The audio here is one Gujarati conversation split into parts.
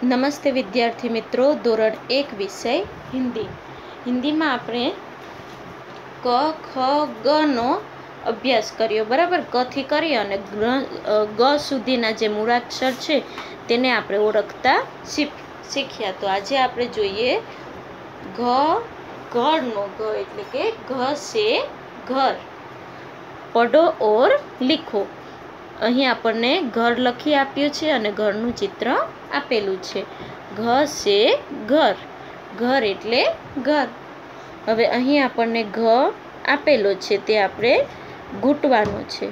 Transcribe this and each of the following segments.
નમસ્તે વિદ્યાર્થી મિત્રો, ધોરણ 1 વિષય હિન્દીમાં આપણે ક ખ ગનો અભ્યાસ કર્યો. બરાબર. ક થી કરી અને ગ સુધીના જે મૂળાક્ષર છે તેને આપણે ઓળખતા શીખ્યા. તો આજે આપણે જોઈએ ઘરનો ઘ એટલે કે ઘ સે ઘર. પઢો ઓર લીખો. અહીં આપણને ઘર લખી આપ્યું છે અને ઘરનું ચિત્ર આપેલું છે. ઘ સે ઘર. ઘર એટલે ઘર. હવે અહીં આપણને ઘ આપેલો છે તે આપણે ઘૂંટવાનો છે.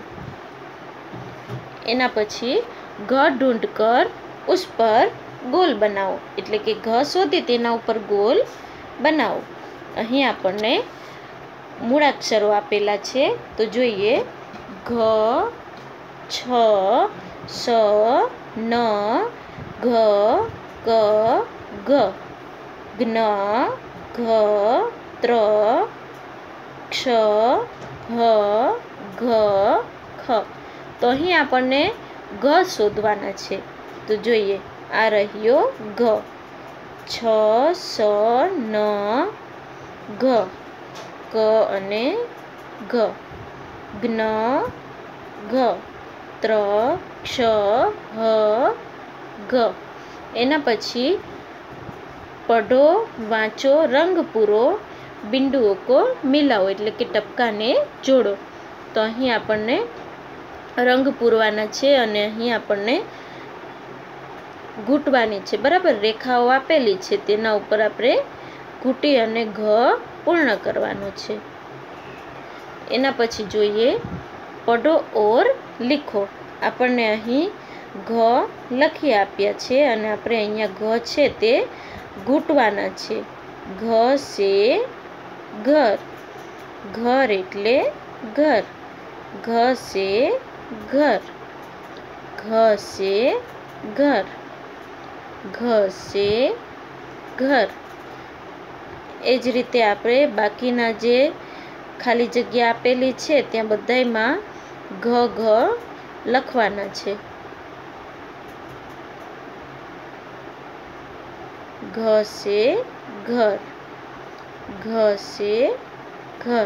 એના પછી ઘ ઢૂંઢ કર ઉસ પર ગોલ બનાવો એટલે કે ઘ શોધી તેના ઉપર ગોલ બનાવો. અહીં આપણને મૂળાક્ષરો આપેલા છે તો જોઈએ. ઘ, છ, સ, ન, ઘ, ક, ઘ, જ્ઞ, ઘ, ત્ર, ક્ષ, હ, ઘ, ખ. તો અહીં આપણને ઘ શોધવાના છે. તો જોઈએ, આ રહ્યો ઘ. છ, સ, ન, ઘ, ક અને ઘ, જ્ઞ, ઘ, ત્ર, ક્ષ, હ, ઘ. એના પછી પઢો, વાંચો, રંગ પૂરો, બિંદુઓ કો મિલાવો એટલે કે ટપકાને જોડો. તો અહીં આપણને રંગ પૂરવાના છે અને અહીં આપણને ઘૂંટવાની છે. બરાબર. રેખાઓ આપેલી છે તેના ઉપર આપણે ઘૂંટી અને ઘ પૂર્ણ કરવાનો છે. એના પછી જોઈએ પઢો ઓર લીખો. આપણને અહીં ઘ લખી આપ્યા છે અને આપણે અહીંયા ઘ છે તે ઘૂંટવાના છે. ઘ સે ઘર. ઘર એટલે ઘર. ઘ સે ઘર. ઘ સે ઘર. ઘ સે ઘર. એ જ રીતે આપણે બાકીના જે ખાલી જગ્યા આપેલી છે ત્યાં બધાયમાં ઘ લખવાના છે. ઘ સે ઘર. ઘ સે ઘર.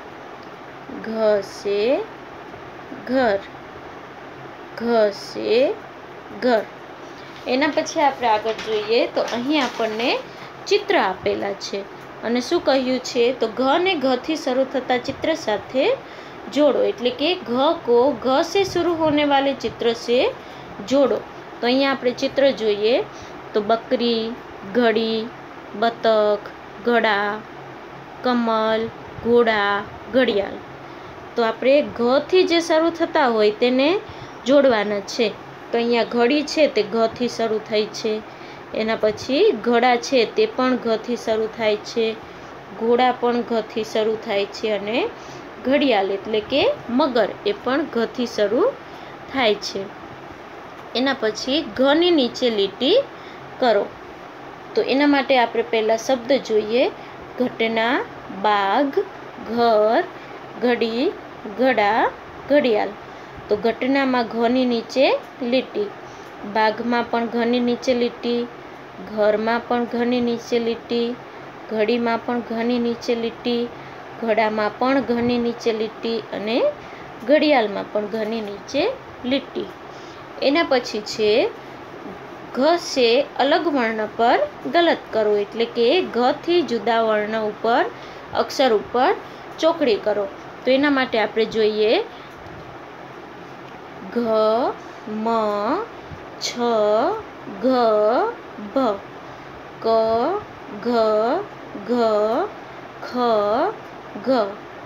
ઘ સે ઘર. ઘ સે ઘર. એના પછી આપણે આગળ જોઈએ તો અહીં આપણને ચિત્ર આપેલા છે અને શું કહ્યું છે તો ઘ ને ઘ થી શરૂ થતા ચિત્ર સાથે જોડો એટલે કે ઘ કો ઘ से शुरू होने वाले चित्र से जोड़ो. તો અહીંયા આપણે ચિત્ર જોઈએ તો બકરી, ઘડી, બતક, ઘડા, કમલ, ઘોડા, ઘડિયાળ. તો આપણે ઘ થી જે શરૂ થતા હોય તેને જોડવાના છે. તો અહીંયા ઘડી છે તે ઘ થી શરૂ થાય છે. એના પછી ઘડા છે તે પણ ઘ થી શરૂ થાય છે. ઘોડા પણ ઘ થી શરૂ થાય છે અને ઘડિયાળ એટલે કે મગર એ પણ ઘ થી શરૂ થાય છે. એના પછી ઘ ની નીચે લીટી કરો. તો એના માટે આપણે પહેલા શબ્દ જોઈએ. ઘટના, બાઘ, ઘર, ઘડી, ઘડા, ઘડિયાળ. તો ઘટનામાં ઘ ની નીચે લીટી, બાઘમાં પણ ઘ ની નીચે લીટી, ઘરમાં પણ ઘ ની નીચે લીટી, ઘડીમાં પણ ઘ ની નીચે લીટી, ઘડામાં પણ ઘ ની નીચે લીટી અને ઘડિયાળમાં પણ ઘ ની નીચે લીટી. એના પછી છે ઘ સે અલગ વર્ણ પર ગલત કરો એટલે કે ઘ થી જુદા વર્ણ ઉપર અક્ષર ઉપર ચોકડી કરો. તો એના માટે આપણે જોઈએ ઘ, મ, છ, ઘ, ભ, ક, ઘ, ઘ, ખ, ઘ,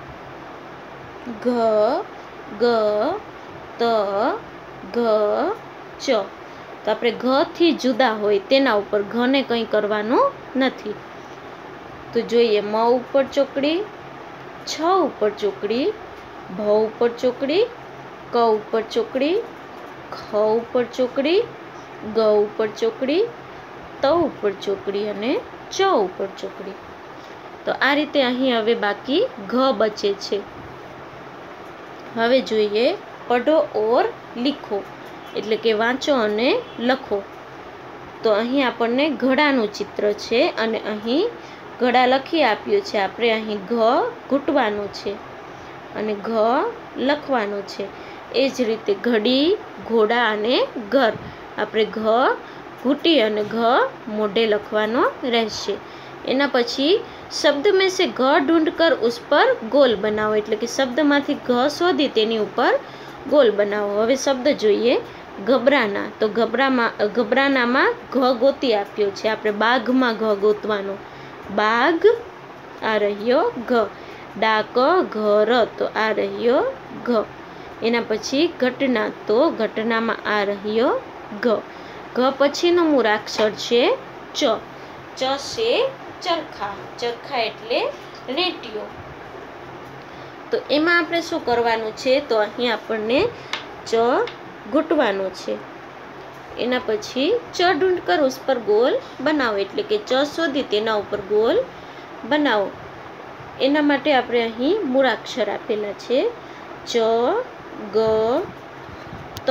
ઘ, ગ, ત, ઘ, ચ. તો આપણે ઘ થી જુદા હોય તેના ઉપર ઘ ને કંઈ કરવાનું નથી. તો જોઈએ મ ઉપર ચોકડી, છ ઉપર ચોકડી, ભ ઉપર ચોકડી, ક ઉપર ચોકડી, ખ ઉપર ચોકડી, ગ ઉપર ચોકડી, ત ઉપર ચોકડી અને ચ ઉપર ચોકડી. તો આ રીતે અહીં હવે બાકી ઘ બચે છે. હવે જોઈએ પઢો ઓર લીખો એટલે કે વાંચો અને લખો. તો અહીં આપણને ઘડાનું ચિત્ર છે અને અહીં ઘડા લખી આપ્યું છે. આપણે અહીં ઘ ઘૂંટવાનું છે અને ઘ લખવાનું છે. એ જ રીતે ઘડી, ઘોડા અને ઘર આપણે ઘ ઘૂંટી અને ઘ મોઢે લખવાનો રહેશે. એના પછી શબ્દ में से घ ढूंढ कर उस पर गोल बनाओ, એટલે કે શબ્દમાંથી ઘ શોધી તેની ઉપર ગોલ બનાવો. હવે શબ્દ જોઈએ. ગભરાના, તો ગભરાનામાં ઘ ગોતી આપ્યો છે. આપણે બાઘમાં ઘ ગોતવાનો. બાઘ આ રહ્યો ઘ. ડાક ઘર, તો આ રહ્યો ઘ. એના પછી ઘટના, તો ઘટનામાં આ રહ્યો ઘ. ઘ પછીનો મૂળાક્ષર છે ચ. ચ છે ચરખા. ચરખા એટલે રેંટિયો. તો એમાં આપણે શું કરવાનું છે, તો અહીં આપણને ચ ઘૂંટવાનું છે. એના પછી ચ ઢૂંઢ કર ઉસ પર ગોલ બનાવો, એટલે કે ચ શોધી તેના ઉપર ગોલ બનાવો. એના માટે આપણે અહીં મૂળાક્ષર આપેલા છે ચ, ગ, ત,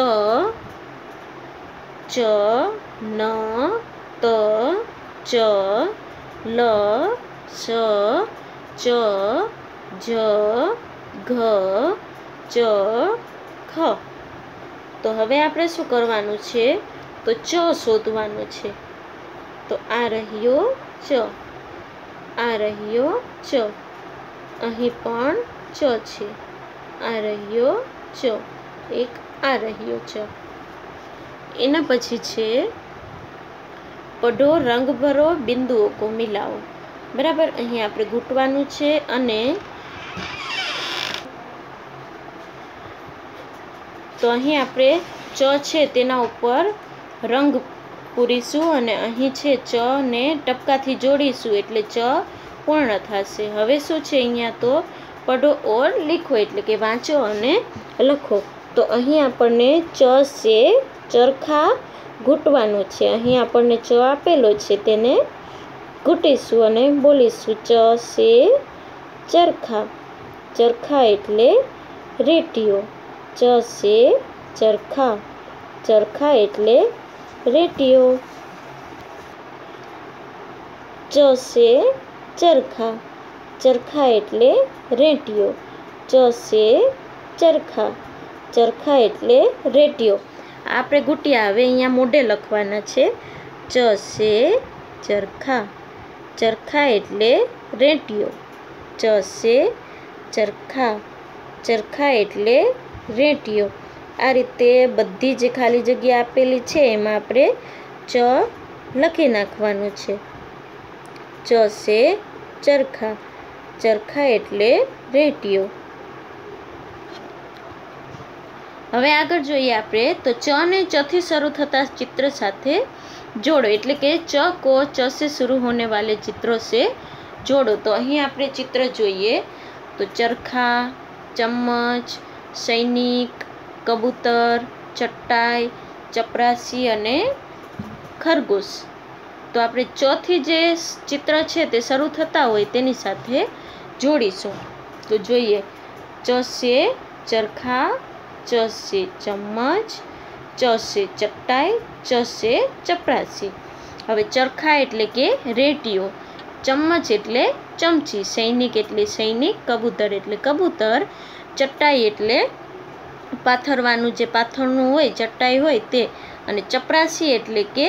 ચ, ન, ત, ચ, લ, સ, ચ, જ, ઘ, ચ, ખ. તો હવે આપણે શું કરવાનું છે, તો ચ શોધવાનું છે. તો આ રહ્યો ચ, આ રહ્યો ચ, અહીં પણ ચ છે, આ રહ્યો ચ, એક આ રહ્યો ચ. એના પછી છે પઢો રંગ ભરો બિંદુઓ કો મિલાવો. બરાબર, અહીં આપણે ઘૂંટવાનું છે અને તો અહીં આપણે ચ છે તેના ઉપર રંગ પૂરીશું અને અહીં છે ચ ને ટપકાથી જોડીશું એટલે ચ પૂર્ણ થશે. હવે શું છે અહીંયા, તો પઢો ઓર લીખો, એટલે કે વાંચો અને લખો. તો અહીં આપણને ચ છે ચરખા ઘૂંટવાનું છે. અહીં આપણને ચ આપેલો છે તેને ઘૂંટીશું અને બોલીશું. ચ છે ચરખા. ચરખા એટલે રેંટિયો. ચ છે ચરખા. ચરખા એટલે રેંટિયો. ચ છે ચરખા. ચરખા એટલે રેંટિયો. ચ છે ચરખા. ચરખા એટલે રેંટિયો. આપણે ઘૂંટ્યા, હવે અહીંયા મોઢે લખવાના છે. ચ છે ચરખા. ચરખા એટલે રેંટિયો. ચ છે ચરખા. ચરખા એટલે રેંટિયો. આ રીતે બધી જે ખાલી જગ્યા આપેલી છે એમાં આપણે ચ લખી નાખવાનું છે. ચ છે ચરખા. ચરખા એટલે રેંટિયો. હવે આગળ જોઈએ આપણે, તો ચ ને ચ થી શરૂ થતા ચિત્ર સાથે જોડો, એટલે કે ચ કો ચ से शुरू होने वाले चित्रों से જોડો. તો અહીં આપણે ચિત્ર જોઈએ તો ચરખા, ચમચ, સૈનિક, કબૂતર, ચટ્ટાઈ, ચપરાસી અને ખરગોશ. તો આપણે ચ થી જે ચિત્ર છે તે શરૂ થતા હોય તેની સાથે જોડીશું. તો જોઈએ, ચ છે ચરખા, ચ છે ચમચ, ચ છે ચટ્ટાઈ, ચ છે ચપરાસી. હવે ચરખા એટલે કે રેંટિયો, ચમચ એટલે ચમચી, સૈનિક એટલે સૈનિક, કબૂતર એટલે કબૂતર, ચટ્ટાઈ એટલે પાથરવાનું જે પાથરનું હોય ચટ્ટાઈ હોય તે, અને ચપરાસી એટલે કે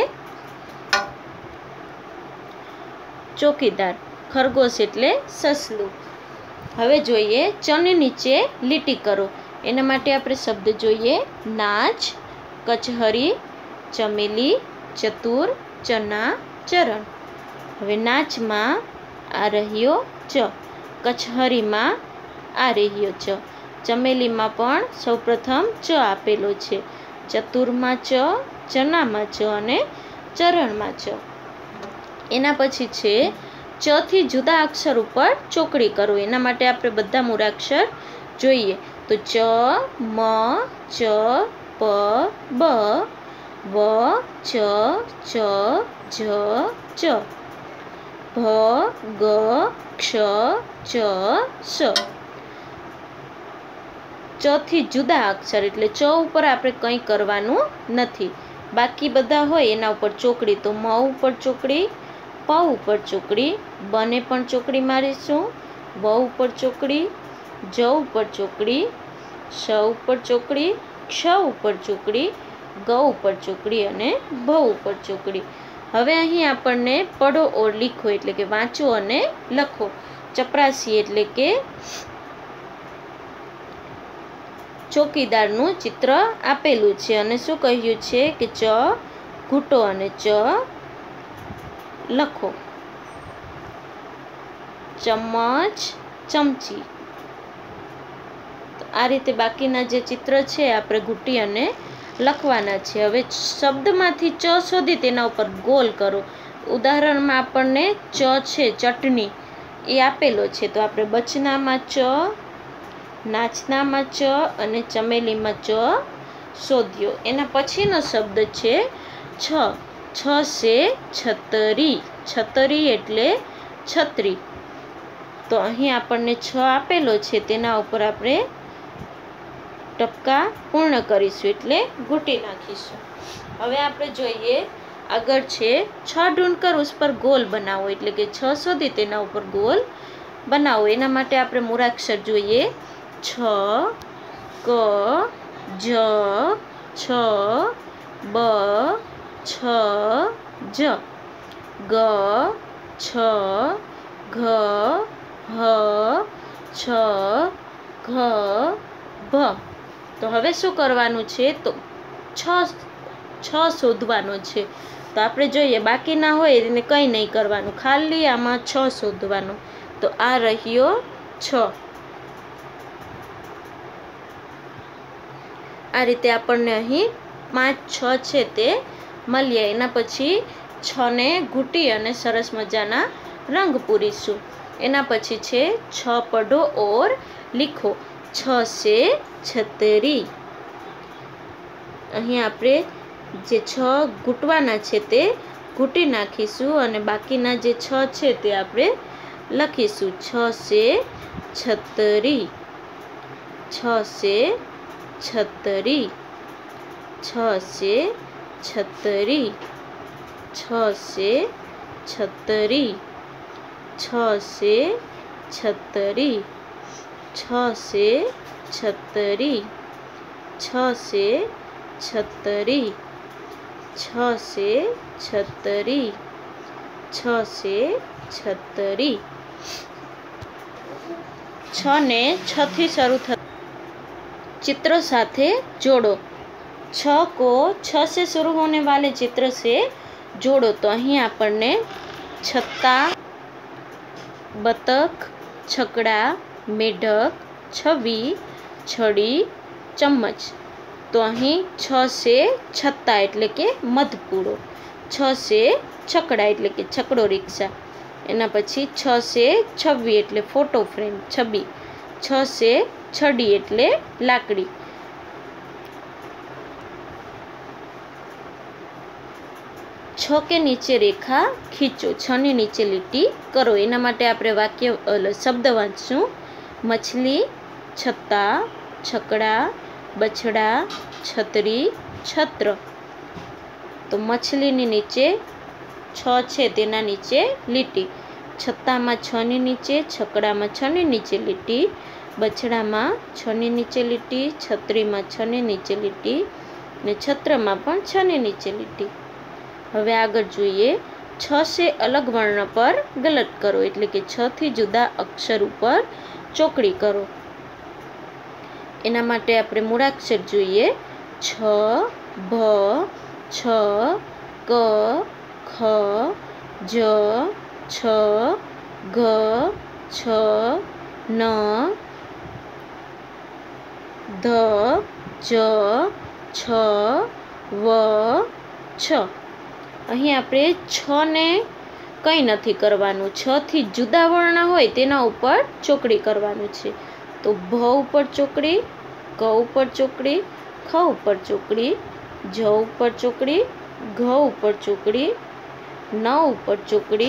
ચોકીદાર, ખરગોશ એટલે સસલું. હવે જોઈએ ચની નીચે લીટી કરો. એના માટે આપણે શબ્દ જોઈએ. નાચ, કચહરી, ચમેલી, ચતુર, ચના, ચરણ. હવે નાચમાં આ રહ્યો ચ, કચહરીમાં આ રહ્યો ચ, ચમેલીમાં પણ સૌપ્રથમ ચ આપેલો છે, ચતુરમાં ચ, ચનામાં ચ અને ચરણમાં ચ. એના પછી છે ચ થી જુદા અક્ષર ઉપર ચોકડી કરો. એના માટે આપણે બધા મૂળાક્ષર જોઈએ. તો ચ, મ, ચ, પ, બ, વ, ચ, ચ, જ, ચ, ભ, ગ, ક્ષ, ચ, સ. ચ થી જુદા અક્ષર એટલે ચ ઉપર આપણે કંઈ કરવાનું નથી. बाकी बधा होय एना उपर चोकड़ी। तो म उपर चोकड़ी, प उपर चोकड़ी, ब ने पण चोकड़ी मारीशुं, व उपर चोकड़ी, ज उपर चोकड़ी, श उपर चोकड़ी, क्ष उपर चोकड़ी, ग उपर चोकड़ी अने भ उपर चोकड़ी। हवे अहीं आपणने पढ़ो और लिखो एटले के वांचो अने लखो। चपरासी एटले के चौकीदारनुं चित्र आपेलुं छे अने शुं कह्युं छे के च घूंटो अने च लखो। चम्मच, चमची। तो आ रीते बाकीना जे चित्र छे आपणे घूंटी अने लखवाना छे। हवे शब्दमांथी च शोधी तेना उपर गोल करो। उदाहरणमां आपणने च छे चटणी ए आपेलो छे, तो आपणे बचनामां च, नाचनामां च अने चमेलीमां च शोध्यो। एना पछीनो शब्द छे छ। छ से छतरी। छतरी एटले छतरी। तो અહીં આપણને છ આપેલો છે તેના ઉપર આપણે ટપકા પૂર્ણ કરીશું એટલે ઘૂંટી નાખીશું। હવે આપણે જોઈએ આગળ છે છ ઢૂંढकर उस पर गोल बनाવો એટલે કે છ શોધી તેના ઉપર ગોલ બનાવો। એના માટે આપણે મૂળાક્ષર જોઈએ છ, ક, જ, છ, બ, છ, જ, ગ, છ, ઘ, હ, છ, ઘ, ભ। તો હવે શું કરવાનું છે તો છ શોધવાનો છે। તો આપણે જોઈએ બાકી ના હોય એને કંઈ નહીં કરવાનું, ખાલી આમાં છ શોધવાનો। તો આ રહ્યો છ। આ રીતે આપણને અહીં 5 6 છે તે મળ્યા। એના પછી 6 ને ઘૂંટી અને સરસ મજાના રંગ પૂરીશું। એના પછી છે 6 पढ़ो और लिखो। 6 से छतरी। અહીં આપણે જે 6 ઘૂંટવાના છે તે ઘૂંટી નાખીશું અને બાકીના જે 6 છે તે આપણે લખીશું। 6 से छतरी। 6 से छतरी। 6 से छतरी। 6 से छतरी। 6 से छतरी। 6 से छतरी। 6 से छतरी। 6 से छतरी। 6 से छतरी। 6 ने 6 થી શરૂ થતા चित्रों साथे जोड़ो। 6 को 6 से शुरू होने वाले चित्र से जोड़ो। तो અહીં આપણને छत्ता, बतक, छकड़ा, मेढक, छवी, छड़ी, चम्मच। तो અહીં 6 से छत्ता એટલે કે મધપૂડો। 6 से छकड़ा એટલે કે છકડો રિક્ષા। એના પછી 6 से छवी એટલે ફોટો ફ્રેમ છબી। 6 से छड़ी એટલે લાકડી। 6 के नीचे रेखा खींचो। 6 ની નીચે લીટી કરો। એના માટે આપણે વાક્ય શબ્દ વાંચશું। મછલી, છત્તા, છકડા, બછડા, છતરી, છત્ર। તો મછલીની નીચે 6 છે તેના નીચે લીટી। છત્તામાં 6 ની નીચે, છકડામાં 6 ની નીચે લીટી, બછડામાં 6 ની નીચે લીટી, છત્રીમાં 6 ની નીચે લીટી ને છત્રમાં પણ 6 ની નીચે લીટી। હવે આગળ જોઈએ 6 से अलग वर्ण पर गलत करो એટલે કે 6 થી જુદા અક્ષર ઉપર ચોકડી કરો। એના માટે આપણે મૂળાક્ષર જોઈએ છ, ભ, છ, ક, ખ, જ, છ, ઘ, છ, ન, ધ, જ, છ, વ, છ। અહીં આપણે 6 ને કંઈ નથી કરવાનું। 6 થી જુદા વર્ણ હોય તેના ઉપર ચોકડી કરવાનું છે। તો ભ ઉપર ચોકડી, ક ઉપર ચોકડી, ખ ઉપર ચોકડી, જ ઉપર ચોકડી, ઘ ઉપર ચોકડી, ન ઉપર ચોકડી,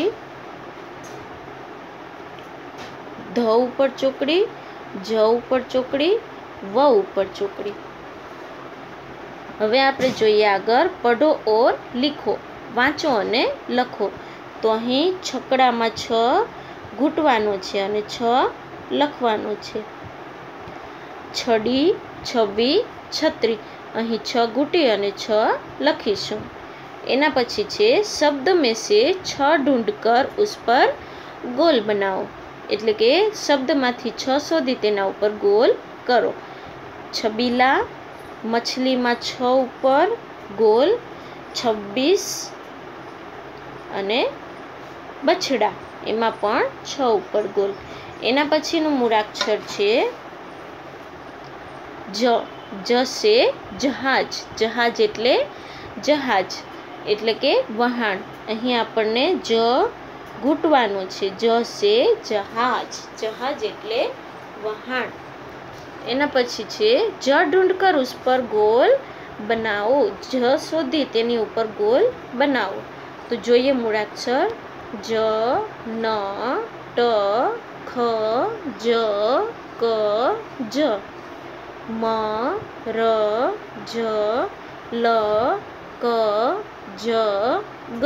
ધ ઉપર ચોકડી, જ ઉપર ચોકડી, વ ઉપર ચોકડી। હવે આપણે જોઈએ આગળ પઢો ઓર લીખો, વાંચો અને લખો. તો અહીં છકડામાં 6 ઘૂંટવાનો છે અને 6 લખવાનો છે. છડી, છબી, છત્રી, અહીં 6 ઘૂંટી અને 6 લખીશું. એના પછી છે શબ્દ में से 6 ढूंढकर उस पर गोल बनाओ, એટલે કે શબ્દમાંથી 6 શોધી તેના ઉપર ગોલ કરો. છબીલા, મછલીમાં 6 ઉપર ગોલ, 26 અને બછડા એમાં પણ 6 ઉપર ગોલ. એના પછીનું મૂળાક્ષર છે જ. જ સે જહાજ, જહાજ એટલે જહાજ એટલે કે વહાણ. અહીં આપણને જ ઘૂંટવાનું છે. જ સે જહાજ, જહાજ એટલે વહાણ. એના પછી છે જ ઢૂંઢકર ઉસ પર ગોલ બનાવો, જ શોધી તેની ઉપર ગોલ બનાવો. તો જોઈએ મૂળાક્ષર જ, ન, ટ, ખ, જ, ક, જ, મ, ર, જ, લ, ક, જ, ગ.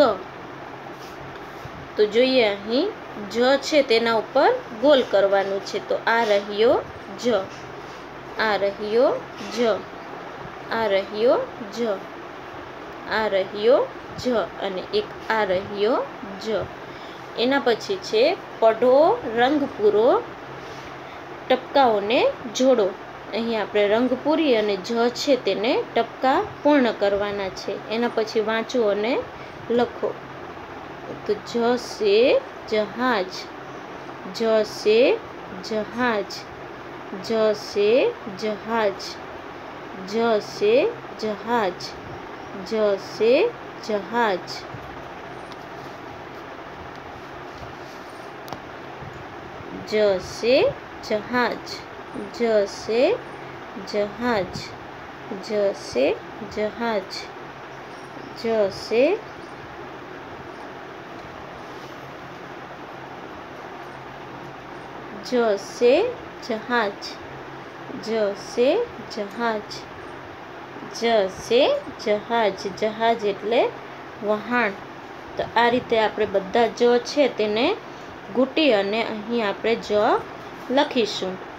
તો જોઈએ અહીં જ છે તેના ઉપર ગોલ કરવાનું છે. તો આ રહ્યો જ, આ રહ્યો જ, આ રહ્યો જ, આ રહ્યો જ અને એક આ રહ્યો જ. એના પછી છે પઢો, રંગ પૂરો, ટપકાઓને જોડો. અહીં આપણે રંગ પૂરી અને જ છે તેને ટપકા પૂર્ણ કરવાના છે. એના પછી વાંચો અને લખો. તો જ સે જહાજ, જ સે જહાજ, જ સે જહાજ, જ સે જહાજ, જ સે જહાજ, જ સે જહાજ, જ સે જહાજ, જ સે જહાજ, જ સે જ સે જહાજ, જ સે જહાજ, જ સે જહાજ, જહાજ એટલે વહાણ. તો આ રીતે આપણે બધા જ છે તેને ઘૂંટી અને અહીં આપણે જ લખીશું.